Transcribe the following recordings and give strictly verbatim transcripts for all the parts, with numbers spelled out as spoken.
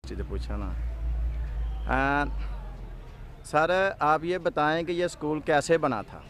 से पूछा ना। आ, सर आप ये बताएं कि ये स्कूल कैसे बना था?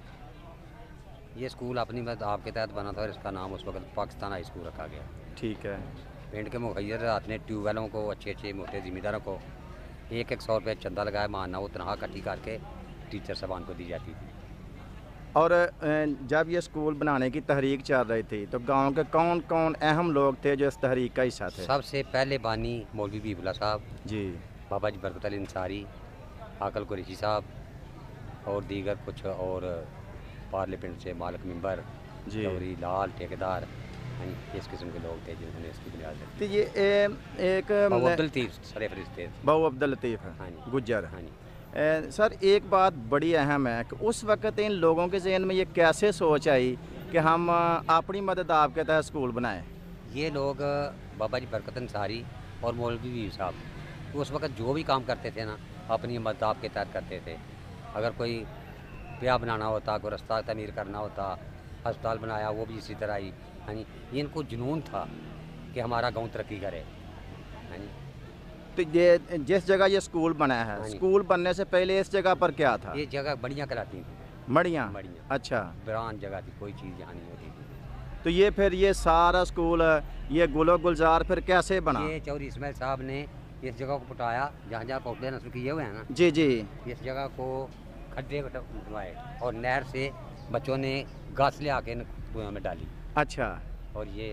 ये स्कूल अपनी मत आपके तहत बना था और इसका नाम उस वक्त पाकिस्तान हाई स्कूल रखा गया। ठीक है। पिंड के मुखिया रात ने ट्यूबवेलों को, अच्छे अच्छे मोटे ज़िम्मेदारों को एक एक सौ रुपये चंदा लगाया, मानना वो तनख्वाह इकट्ठी करके टीचर साहबान को दी जाती थी। और जब ये स्कूल बनाने की तहरीक चल रही थी तो गांव के कौन कौन अहम लोग थे जो इस तहरीक का हिस्सा थे? सबसे पहले बानी मौलवी बीबुल्ला साहब जी, बाबा जी बरकत अली अंसारी, आकल कुरैशी साहब और दीगर कुछ और पार्लियामेंट से मालिक मिंबर, जी। चौधरी लाल ठेकेदार, इस किस्म के लोग थे जिन्होंने इसकी बुनियाद तो रखी। ये ए, एक बाबू अब्दुल लतीफ़ सरे फरिश्ते बाबू अब्दुल लतीफ़ हाँ जी गुज्जर। हाँ जी। ए, सर एक बात बड़ी अहम है कि उस वक़्त इन लोगों के ज़हन में ये कैसे सोच आई कि हम अपनी मदद आपके तहत स्कूल बनाएं? ये लोग बाबा जी बरकत अंसारी और मौलवी भी साहब उस वक्त जो भी काम करते थे ना अपनी मदद आपके तहत करते थे। अगर कोई ब्याह बनाना होता, कोई रास्ता तमीर करना होता, अस्पताल बनाया वो भी इसी तरह ही। हाँ जी, इनको जुनून था कि हमारा गाँव तरक्की करे। हाँ जी। तो ये जिस जगह ये स्कूल बना है, हाँ जी। स्कूल बनने से पहले इस जगह पर क्या था? ये जगह बढ़िया कहलाती थी। मड़ियाँ। बढ़िया अच्छा। बरान जगह थी, कोई चीज़ यहाँ नहीं होती थी। तो ये फिर ये सारा स्कूल ये गुलो गुलजार फिर कैसे बना? ये चौधरी इस्माइल साहब ने इस जगह को पटाया जहाँ जहाँ पोखले नस्ल किए हुए हैं ना। जी जी। इस जगह को खड्डे बनवाए और नहर से बच्चों ने घास ले आके कुएं में डाली। अच्छा। और ये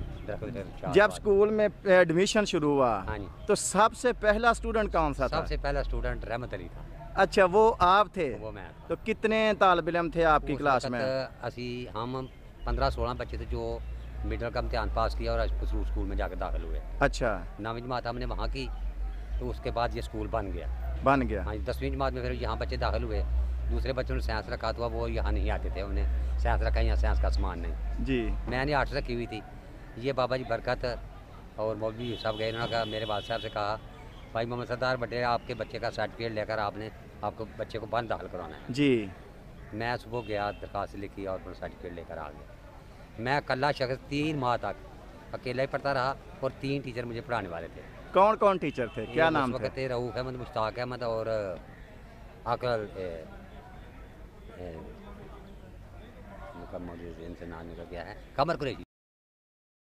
जब स्कूल में एडमिशन शुरू हुआ हाँ जी, तो सबसे पहला स्टूडेंट कौन सा था? सबसे पहला स्टूडेंट रहमत अली था। अच्छा, वो आप थे? वो मैं था। तो कितने तालिब इल्म थे आपकी क्लास में? असी हम पंद्रह सोलह बच्चे थे जो मिडिल का इम्तिहान पास किया और खसूस स्कूल में जाकर दाखिल हुए। अच्छा। नवीं जमात हमने वहाँ की तो उसके बाद ये स्कूल बन गया। बन गया। हाँ, दसवीं जमात में फिर यहाँ बच्चे दाखिल हुए। दूसरे बच्चों ने साइंस रखा तो वो यहाँ नहीं आते थे, उन्हें साइंस रखा, यहाँ साइंस का सामान नहीं। जी। मैंने आर्ट्स रखी हुई थी। ये बाबा जी बरकत और मौलवी साहब गए, उन्होंने कहा मेरे बाद साहब से कहा भाई मोहम्मद सरदार बटे आपके बच्चे का सर्टिफिकेट लेकर आपने आपको बच्चे को बंद दाखिल करवाना है। जी। मैं सुबह गया, दरख्वास्त लिखी और सर्टिफिकेट लेकर आ गया। मैं अकेला शख्स तीन माह तक अकेला ही पढ़ता रहा और तीन टीचर मुझे पढ़ाने वाले थे। कौन कौन टीचर थे, क्या नाम थे? रऊफ अहमद, मुश्ताक अहमद और अकल इनसे नाम निकल गया है, कमर कुरैशी